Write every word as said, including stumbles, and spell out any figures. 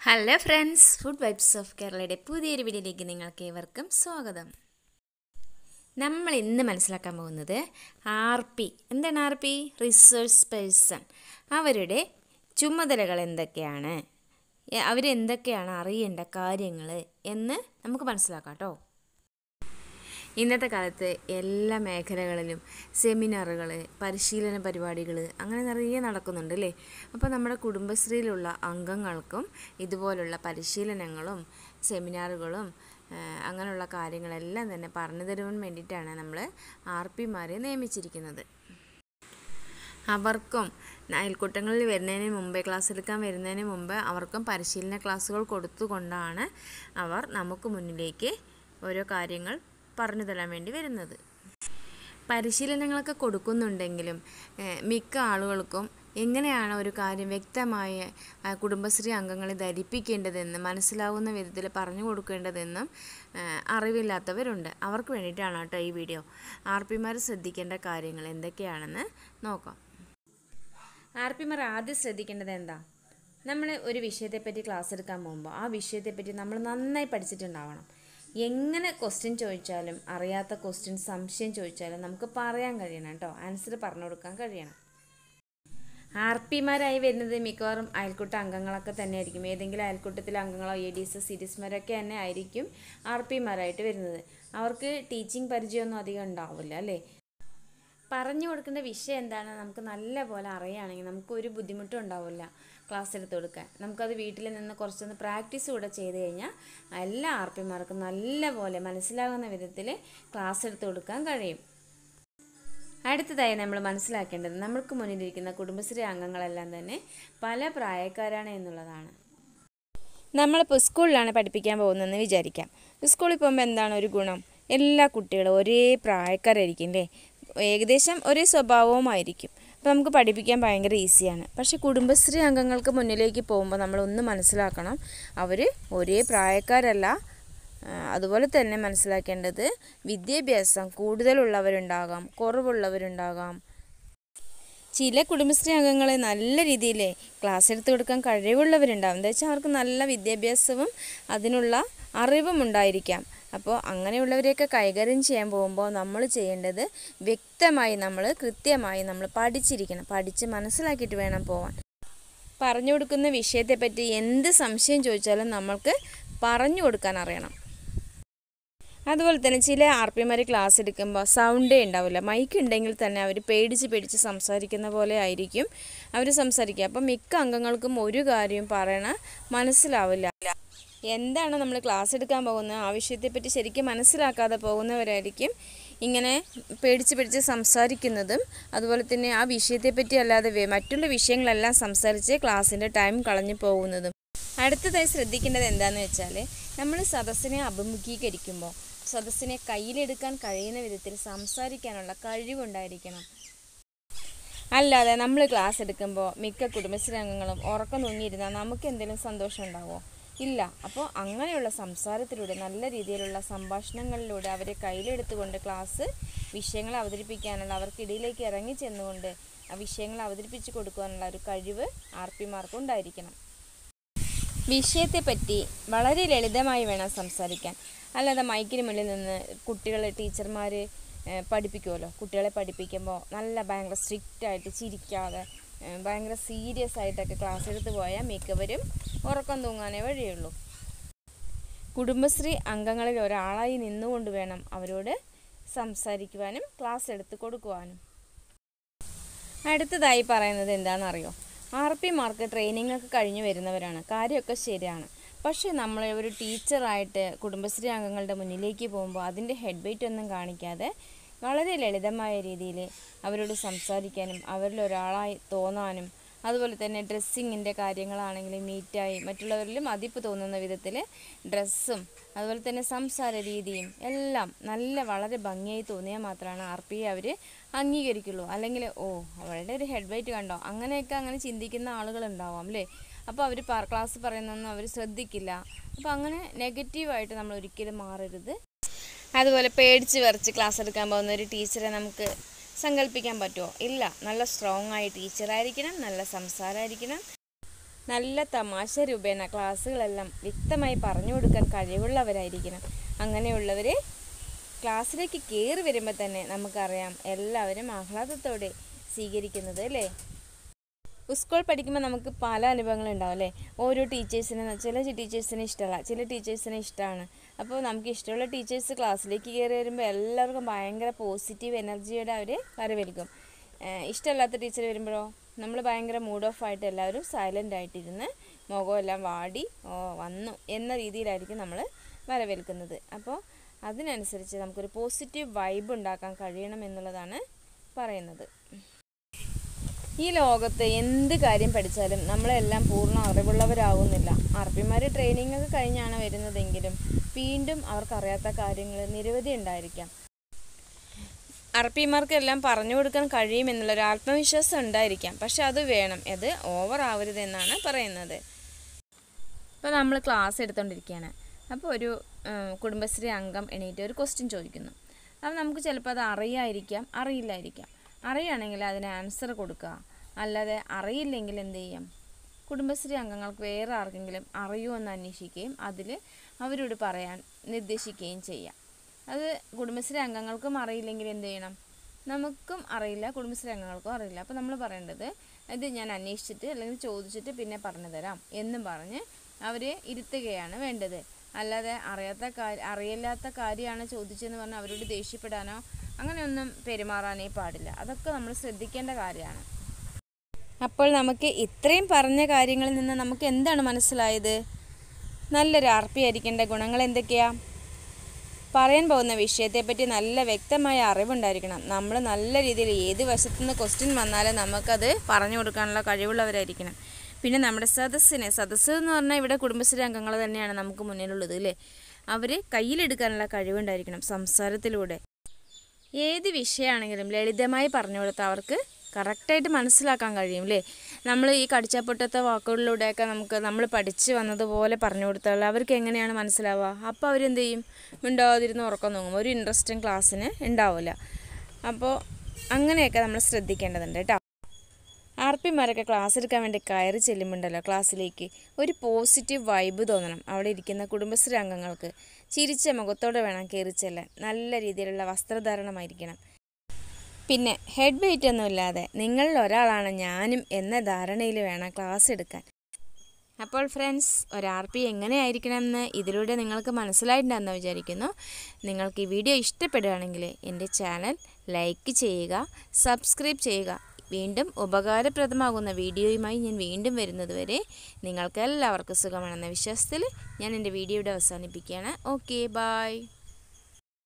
Hello friends, food vibes of കേരളയുടെ പുതിയൊരു വീഡിയോയിലേക്ക് നിങ്ങൾക്ക് ഏവർക്കും സ്വാഗതം. നമ്മൾ ഇന്ന് മനസ്സിലാക്കാൻ പോകുന്നത് ആർ പി എന്താണ് ആർ പി റിസോഴ്സ് പേഴ്സൺ അവരുടെ ചുമതലകൾ എന്തൊക്കെയാണ്, അവരെന്തൊക്കെയാണ് അറിയേണ്ട കാര്യങ്ങൾ എന്ന് നമുക്ക് മനസ്സിലാക്കാം കേട്ടോ. ഇന്നത്തെ കാലത്ത് എല്ലാ മേഖലകളിലും സെമിനാറുകൾ, പരിശീലന പരിപാടികൾ അങ്ങനെ നിറയെ നടക്കുന്നുണ്ട് അല്ലേ. അപ്പോൾ നമ്മുടെ കുടുംബശ്രീയിലുള്ള അംഗങ്ങൾക്കും ഇതുപോലുള്ള പരിശീലനങ്ങളും സെമിനാറുകളും അങ്ങനെയുള്ള കാര്യങ്ങളെല്ലാം തന്നെ പറഞ്ഞു തരുവാൻ വേണ്ടിയിട്ടാണ് നമ്മൾ ആർ പിമാരെ നിയമിച്ചിരിക്കുന്നത്. അവർക്കും അയൽക്കൂട്ടങ്ങളിൽ വരുന്നതിന് മുമ്പേ, ക്ലാസ് എടുക്കാൻ വരുന്നതിന് മുമ്പ് അവർക്കും പരിശീലന ക്ലാസ്സുകൾ കൊടുത്തുകൊണ്ടാണ് അവർ നമുക്ക് മുന്നിലേക്ക് ഓരോ കാര്യങ്ങൾ പറഞ്ഞു തരാൻ വേണ്ടി വരുന്നത്. പരിശീലനങ്ങളൊക്കെ കൊടുക്കുന്നുണ്ടെങ്കിലും മിക്ക ആളുകൾക്കും എങ്ങനെയാണ് ഒരു കാര്യം വ്യക്തമായ കുടുംബശ്രീ അംഗങ്ങളെ ധരിപ്പിക്കേണ്ടതെന്നും മനസ്സിലാവുന്ന വിധത്തിൽ പറഞ്ഞു കൊടുക്കേണ്ടതെന്നും അറിവില്ലാത്തവരുണ്ട്. അവർക്ക് വേണ്ടിയിട്ടാണ് കേട്ടോ ഈ വീഡിയോ. ആർ പിമാർ ശ്രദ്ധിക്കേണ്ട കാര്യങ്ങൾ എന്തൊക്കെയാണെന്ന് നോക്കാം. ആർ പിമാർ ആദ്യം ശ്രദ്ധിക്കേണ്ടത് എന്താ? നമ്മൾ ഒരു വിഷയത്തെപ്പറ്റി ക്ലാസ് എടുക്കാൻ പോകുമ്പോൾ ആ വിഷയത്തെപ്പറ്റി നമ്മൾ നന്നായി പഠിച്ചിട്ടുണ്ടാവണം. എങ്ങനെ ക്വസ്റ്റ്യൻ ചോദിച്ചാലും, അറിയാത്ത ക്വസ്റ്റ്യൻ സംശയം ചോദിച്ചാലും നമുക്ക് പറയാൻ കഴിയണം കേട്ടോ, ആൻസർ പറഞ്ഞു കൊടുക്കാൻ കഴിയണം. ആർ പിമാരായി വരുന്നത് മിക്കവാറും അയൽക്കൂട്ട അംഗങ്ങളൊക്കെ തന്നെ ആയിരിക്കും. ഏതെങ്കിലും അയൽക്കൂട്ടത്തിലെ അംഗങ്ങളോ എ ഡി എസ് സീരീസ്മാരൊക്കെ തന്നെ ആയിരിക്കും ആർ പിമാരായിട്ട് വരുന്നത്. അവർക്ക് ടീച്ചിങ് പരിചയമൊന്നും അധികം ഉണ്ടാവില്ല അല്ലേ. പറഞ്ഞു കൊടുക്കേണ്ട വിഷയം എന്താണെന്ന് നമുക്ക് നല്ല പോലെ അറിയുകയാണെങ്കിൽ നമുക്കൊരു ബുദ്ധിമുട്ടും ഉണ്ടാവില്ല ക്ലാസ് എടുത്ത് കൊടുക്കാൻ. നമുക്കത് വീട്ടിൽ നിന്ന് കുറച്ചൊന്ന് പ്രാക്ടീസ് കൂടെ ചെയ്ത് കഴിഞ്ഞാൽ എല്ലാ ആർ പിമാർക്കും നല്ല പോലെ മനസ്സിലാകുന്ന വിധത്തിൽ ക്ലാസ് എടുത്ത് കൊടുക്കാൻ കഴിയും. അടുത്തതായി നമ്മൾ മനസ്സിലാക്കേണ്ടത് നമ്മൾക്ക് മുന്നിലിരിക്കുന്ന കുടുംബശ്രീ അംഗങ്ങളെല്ലാം തന്നെ പല പ്രായക്കാരാണ് എന്നുള്ളതാണ്. നമ്മളിപ്പോൾ സ്കൂളിലാണ് പഠിപ്പിക്കാൻ പോകുന്നതെന്ന് വിചാരിക്കാം. സ്കൂളിൽ പോകുമ്പോൾ എന്താണ് ഒരു ഗുണം? എല്ലാ കുട്ടികളും ഒരേ പ്രായക്കാരായിരിക്കും അല്ലേ, ഏകദേശം ഒരേ സ്വഭാവവുമായിരിക്കും. അപ്പോൾ നമുക്ക് പഠിപ്പിക്കാൻ ഭയങ്കര ഈസിയാണ്. പക്ഷേ കുടുംബശ്രീ അംഗങ്ങൾക്ക് മുന്നിലേക്ക് പോകുമ്പോൾ നമ്മളൊന്ന് മനസ്സിലാക്കണം, അവർ ഒരേ പ്രായക്കാരല്ല. അതുപോലെ തന്നെ മനസ്സിലാക്കേണ്ടത് വിദ്യാഭ്യാസം കൂടുതലുള്ളവരുണ്ടാകാം, കുറവുള്ളവരുണ്ടാകാം. ചില കുടുംബശ്രീ അംഗങ്ങൾ നല്ല രീതിയിൽ ക്ലാസ് എടുത്ത് കൊടുക്കാൻ കഴിവുള്ളവരുണ്ടാകും. എന്താ വെച്ചാൽ അവർക്ക് നല്ല വിദ്യാഭ്യാസവും അതിനുള്ള അറിവും ഉണ്ടായിരിക്കാം. അപ്പോൾ അങ്ങനെയുള്ളവരെയൊക്കെ കൈകാര്യം ചെയ്യാൻ പോകുമ്പോൾ നമ്മൾ ചെയ്യേണ്ടത് വ്യക്തമായി നമ്മൾ കൃത്യമായി നമ്മൾ പഠിച്ചിരിക്കണം. പഠിച്ച് മനസ്സിലാക്കിയിട്ട് വേണം പോകാൻ. പറഞ്ഞു കൊടുക്കുന്ന വിഷയത്തെപ്പറ്റി എന്ത് സംശയം ചോദിച്ചാലും നമ്മൾക്ക് പറഞ്ഞു കൊടുക്കാൻ അറിയണം. അതുപോലെ തന്നെ ചില ആർ പിമാർ ക്ലാസ് എടുക്കുമ്പോൾ സൗണ്ടേ ഉണ്ടാവില്ല. മൈക്ക് ഉണ്ടെങ്കിൽ തന്നെ അവർ പേടിച്ച് പേടിച്ച് സംസാരിക്കുന്ന പോലെ ആയിരിക്കും അവർ സംസാരിക്കുക. അപ്പം മിക്ക അംഗങ്ങൾക്കും ഒരു കാര്യം പറയണ മനസ്സിലാവില്ല. എന്താണ് നമ്മൾ ക്ലാസ് എടുക്കാൻ പോകുന്നത് ആ വിഷയത്തെപ്പറ്റി ശരിക്കും മനസ്സിലാക്കാതെ പോകുന്നവരായിരിക്കും ഇങ്ങനെ പേടിച്ച് പേടിച്ച് സംസാരിക്കുന്നതും. അതുപോലെ തന്നെ ആ വിഷയത്തെപ്പറ്റി അല്ലാതെ മറ്റുള്ള വിഷയങ്ങളെല്ലാം സംസാരിച്ച് ക്ലാസ്സിൻ്റെ ടൈം കളഞ്ഞു പോകുന്നതും. അടുത്തതായി ശ്രദ്ധിക്കേണ്ടത് എന്താണെന്ന് വെച്ചാൽ നമ്മൾ സദസ്സിനെ അഭിമുഖീകരിക്കുമ്പോൾ സദസ്സിനെ കയ്യിലെടുക്കാൻ കഴിയുന്ന വിധത്തിൽ സംസാരിക്കാനുള്ള കഴിവുണ്ടായിരിക്കണം. അല്ലാതെ നമ്മൾ ക്ലാസ് എടുക്കുമ്പോൾ മിക്ക കുടുംബശ്രീ അംഗങ്ങളും ഉറക്കം തൂങ്ങിയിരുന്നാൽ നമുക്ക് എന്തെങ്കിലും സന്തോഷം ഉണ്ടാവുമോ? ഇല്ല. അപ്പോൾ അങ്ങനെയുള്ള സംസാരത്തിലൂടെ, നല്ല രീതിയിലുള്ള സംഭാഷണങ്ങളിലൂടെ അവരെ കയ്യിലെടുത്തുകൊണ്ട് ക്ലാസ് വിഷയങ്ങൾ അവതരിപ്പിക്കാനുള്ള, അവർക്കിടയിലേക്ക് ഇറങ്ങി ചെന്നുകൊണ്ട് ആ വിഷയങ്ങൾ അവതരിപ്പിച്ച് കൊടുക്കാനുള്ള ഒരു കഴിവ് ആർ പിമാർക്ക് ഉണ്ടായിരിക്കണം. വിഷയത്തെപ്പറ്റി വളരെ ലളിതമായി വേണം സംസാരിക്കാൻ. അല്ലാതെ മൈക്കിന് മുന്നിൽ നിന്ന് കുട്ടികളെ ടീച്ചർമാർ പഠിപ്പിക്കുമല്ലോ, കുട്ടികളെ പഠിപ്പിക്കുമ്പോൾ നല്ല ഭയങ്കര സ്ട്രിക്റ്റായിട്ട് ചിരിക്കാതെ ഭയങ്കര സീരിയസ് ആയിട്ടൊക്കെ ക്ലാസ് എടുത്ത് പോയാൽ മിക്കവരും ഉറക്കം തൂങ്ങാനേ വഴിയുള്ളൂ. കുടുംബശ്രീ അംഗങ്ങളിൽ ഒരാളായി നിന്നുകൊണ്ട് വേണം അവരോട് സംസാരിക്കുവാനും ക്ലാസ് എടുത്ത് കൊടുക്കുവാനും. അടുത്തതായി പറയുന്നത് എന്താണെന്നറിയോ? ആർ പിമാർക്ക് ട്രെയിനിങ് ഒക്കെ കഴിഞ്ഞ് വരുന്നവരാണ്, കാര്യമൊക്കെ ശരിയാണ്. പക്ഷേ നമ്മൾ ഒരു ടീച്ചറായിട്ട് കുടുംബശ്രീ അംഗങ്ങളുടെ മുന്നിലേക്ക് പോകുമ്പോൾ അതിൻ്റെ ഹെഡ് വെയിറ്റ് ഒന്നും കാണിക്കാതെ വളരെ ലളിതമായ രീതിയിൽ അവരോട് സംസാരിക്കാനും അവരിൽ ഒരാളായി തോന്നാനും, അതുപോലെ തന്നെ ഡ്രസ്സിങ്ങിൻ്റെ കാര്യങ്ങളാണെങ്കിലും നീറ്റായി മറ്റുള്ളവരിലും മതിപ്പ് തോന്നുന്ന വിധത്തിൽ ഡ്രസ്സും അതുപോലെ തന്നെ സംസാര രീതിയും എല്ലാം നല്ല വളരെ ഭംഗിയായി തോന്നിയാൽ മാത്രമാണ് ആർ പി അവർ അംഗീകരിക്കുള്ളൂ. അല്ലെങ്കിൽ ഓ അവളുടെ ഒരു ഹെഡ് വെയിറ്റ് കണ്ടോ, അങ്ങനെയൊക്കെ അങ്ങനെ ചിന്തിക്കുന്ന ആളുകളുണ്ടാവാം അല്ലേ. അപ്പോൾ അവർ ക്ലാസ് പറയുന്നതൊന്നും അവർ ശ്രദ്ധിക്കില്ല. അപ്പോൾ അങ്ങനെ നെഗറ്റീവായിട്ട് നമ്മൾ ഒരിക്കലും മാറരുത്. അതുപോലെ പേടിച്ച് വിറച്ച് ക്ലാസ് എടുക്കാൻ പോകുന്ന ഒരു ടീച്ചറെ നമുക്ക് സങ്കല്പിക്കാൻ പറ്റുമോ? ഇല്ല. നല്ല സ്ട്രോങ് ആയ ടീച്ചറായിരിക്കണം, നല്ല സംസാരമായിരിക്കണം, നല്ല തമാശ രൂപേണ ക്ലാസ്സുകളെല്ലാം വ്യക്തമായി പറഞ്ഞു കൊടുക്കാൻ കഴിവുള്ളവരായിരിക്കണം. അങ്ങനെയുള്ളവർ ക്ലാസ്സിലേക്ക് കയറി വരുമ്പോൾ തന്നെ നമുക്കറിയാം എല്ലാവരും ആഹ്ലാദത്തോടെ സ്വീകരിക്കുന്നത് അല്ലേ. സ്കൂൾ പഠിക്കുമ്പോൾ നമുക്ക് പല അനുഭവങ്ങളുണ്ടാവും അല്ലേ. ഓരോ ടീച്ചേഴ്സിന് ചില ടീച്ചേഴ്സിന് ഇഷ്ടമല്ല, ചില ടീച്ചേഴ്സിന് ഇഷ്ടമാണ്. അപ്പോൾ നമുക്ക് ഇഷ്ടമുള്ള ടീച്ചേഴ്സ് ക്ലാസ്സിലേക്ക് കയറി വരുമ്പോൾ എല്ലാവർക്കും ഭയങ്കര പോസിറ്റീവ് എനർജിയോടെ അവർ വരവേൽക്കും. ഇഷ്ടമല്ലാത്ത ടീച്ചർ വരുമ്പോഴോ നമ്മൾ ഭയങ്കര മൂഡ് ഓഫ് ആയിട്ട് എല്ലാവരും സൈലൻ്റ് ആയിട്ടിരുന്ന് മുഖമെല്ലാം വാടി ഓ വന്നു എന്ന രീതിയിലായിരിക്കും നമ്മൾ വരവേൽക്കുന്നത്. അപ്പോൾ അതിനനുസരിച്ച് നമുക്കൊരു പോസിറ്റീവ് വൈബ് ഉണ്ടാക്കാൻ കഴിയണം എന്നുള്ളതാണ് പറയുന്നത്. ഈ ലോകത്ത് എന്ത് കാര്യം പഠിച്ചാലും നമ്മളെല്ലാം പൂർണ്ണ അറിവുള്ളവരാകുന്നില്ല. അറബിമാർ ട്രെയിനിങ് ഒക്കെ കഴിഞ്ഞാണ് വരുന്നതെങ്കിലും വീണ്ടും അവർക്കറിയാത്ത കാര്യങ്ങൾ നിരവധി ഉണ്ടായിരിക്കാം. അറബിമാർക്കെല്ലാം പറഞ്ഞു കൊടുക്കാൻ കഴിയുമെന്നുള്ളൊരു ആത്മവിശ്വാസം ഉണ്ടായിരിക്കാം. പക്ഷെ അത് വേണം, അത് ഓവർ ആവരുതെന്നാണ് പറയുന്നത്. ഇപ്പോൾ നമ്മൾ ക്ലാസ് എടുത്തുകൊണ്ടിരിക്കുകയാണ്. അപ്പോൾ ഒരു കുടുംബശ്രീ അംഗം എണീറ്റ് ഒരു ക്വസ്റ്റ്യൻ ചോദിക്കുന്നു. അപ്പോൾ നമുക്ക് ചിലപ്പോൾ അത് അറിയാതിരിക്കാം, അറിയില്ലായിരിക്കാം. അറിയുകയാണെങ്കിൽ അതിന് ആൻസർ കൊടുക്കുക. അല്ലാതെ അറിയില്ലെങ്കിൽ എന്ത് ചെയ്യാം, കുടുംബശ്രീ അംഗങ്ങൾക്ക് വേറെ ആർക്കെങ്കിലും അറിയുമോ എന്ന് അന്വേഷിക്കുകയും അതിൽ അവരോട് പറയാൻ നിർദ്ദേശിക്കുകയും ചെയ്യാം. അത് കുടുംബശ്രീ അംഗങ്ങൾക്കും അറിയില്ലെങ്കിൽ എന്ത് ചെയ്യണം, നമുക്കും അറിയില്ല, കുടുംബശ്രീ അംഗങ്ങൾക്കും അറിയില്ല. അപ്പോൾ നമ്മൾ പറയേണ്ടത് ഇത് ഞാൻ അന്വേഷിച്ചിട്ട് അല്ലെങ്കിൽ ചോദിച്ചിട്ട് പിന്നെ പറഞ്ഞു തരാം എന്നും പറഞ്ഞ് അവരെ ഇരുത്തുകയാണ് വേണ്ടത്. അല്ലാതെ അറിയാത്ത കാര്യം അറിയില്ലാത്ത കാര്യമാണ് ചോദിച്ചതെന്ന് പറഞ്ഞാൽ അവരോട് ദേഷ്യപ്പെടാനോ അങ്ങനെയൊന്നും പെരുമാറാനേ പാടില്ല. അതൊക്കെ നമ്മൾ ശ്രദ്ധിക്കേണ്ട കാര്യമാണ്. അപ്പോൾ നമുക്ക് ഇത്രയും പറഞ്ഞ കാര്യങ്ങളിൽ നിന്ന് നമുക്ക് എന്താണ് മനസ്സിലായത്? നല്ലൊരു ആർപ്പി ആയിരിക്കേണ്ട ഗുണങ്ങൾ എന്തൊക്കെയാണ്? പറയാൻ പോകുന്ന വിഷയത്തെപ്പറ്റി നല്ല വ്യക്തമായ അറിവുണ്ടായിരിക്കണം. നമ്മൾ നല്ല രീതിയിൽ ഏത് വശത്തുനിന്ന് ക്വസ്റ്റ്യൻ വന്നാലും നമുക്കത് പറഞ്ഞു കൊടുക്കാനുള്ള കഴിവുള്ളവരായിരിക്കണം. പിന്നെ നമ്മുടെ സദസ്സിനെ സദസ്സ് എന്ന് പറഞ്ഞാൽ ഇവിടെ കുടുംബശ്രീ അംഗങ്ങൾ തന്നെയാണ് നമുക്ക് മുന്നിലുള്ളത് അല്ലേ. അവർ കയ്യിലെടുക്കാനുള്ള കഴിവുണ്ടായിരിക്കണം. സംസാരത്തിലൂടെ ഏത് വിഷയമാണെങ്കിലും ലളിതമായി പറഞ്ഞു കൊടുത്താൽ അവർക്ക് കറക്റ്റായിട്ട് മനസ്സിലാക്കാൻ കഴിയും അല്ലേ. നമ്മൾ ഈ കടിച്ചപ്പൊട്ടത്തെ വാക്കുകളിലൂടെയൊക്കെ നമുക്ക് നമ്മൾ പഠിച്ച് വന്നതുപോലെ പറഞ്ഞു കൊടുത്താൽ അവർക്ക് എങ്ങനെയാണ് മനസ്സിലാവുക? അപ്പോൾ അവരെന്ത് ചെയ്യും, മിണ്ടാതിരുന്ന് ഉറക്കം തൂങ്ങും, ഒരു ഇൻട്രസ്റ്റിംഗ് ക്ലാസ്സിന് ഉണ്ടാവില്ല. അപ്പോൾ അങ്ങനെയൊക്കെ നമ്മൾ ശ്രദ്ധിക്കേണ്ടതുണ്ട് കേട്ടോ. ആർ പിമാരൊക്കെ ക്ലാസ് എടുക്കാൻ വേണ്ടി കയറി ചെല്ലുമ്പോണ്ടല്ലോ ക്ലാസ്സിലേക്ക് ഒരു പോസിറ്റീവ് വൈബ് തോന്നണം. അവിടെ ഇരിക്കുന്ന കുടുംബശ്രീ അംഗങ്ങൾക്ക് ചിരിച്ച മുഖത്തോടെ വേണം കയറി ചെല്ലാൻ. നല്ല രീതിയിലുള്ള വസ്ത്രധാരണമായിരിക്കണം. പിന്നെ ഹെഡ് വെയിറ്റ് ഒന്നുമില്ലാതെ നിങ്ങളിൽ ഒരാളാണ് ഞാനും എന്ന ധാരണയിൽ വേണം ക്ലാസ് എടുക്കാൻ. അപ്പോൾ ഫ്രണ്ട്സ്, ഒരു ആർ പി എങ്ങനെയായിരിക്കണമെന്ന് ഇതിലൂടെ നിങ്ങൾക്ക് മനസ്സിലായിട്ടുണ്ടെന്ന് വിചാരിക്കുന്നു. നിങ്ങൾക്ക് ഈ വീഡിയോ ഇഷ്ടപ്പെടുകയാണെങ്കിൽ എൻ്റെ ചാനൽ ലൈക്ക് ചെയ്യുക, സബ്സ്ക്രൈബ് ചെയ്യുക. വീണ്ടും ഉപകാരപ്രദമാകുന്ന വീഡിയോയുമായി ഞാൻ വീണ്ടും വരുന്നത് വരെ നിങ്ങൾക്ക് എല്ലാവർക്കും സുഖമാണെന്ന വിശ്വാസത്തിൽ ഞാൻ എൻ്റെ വീഡിയോയുടെ അവസാനിപ്പിക്കുകയാണ്. Okay, bye.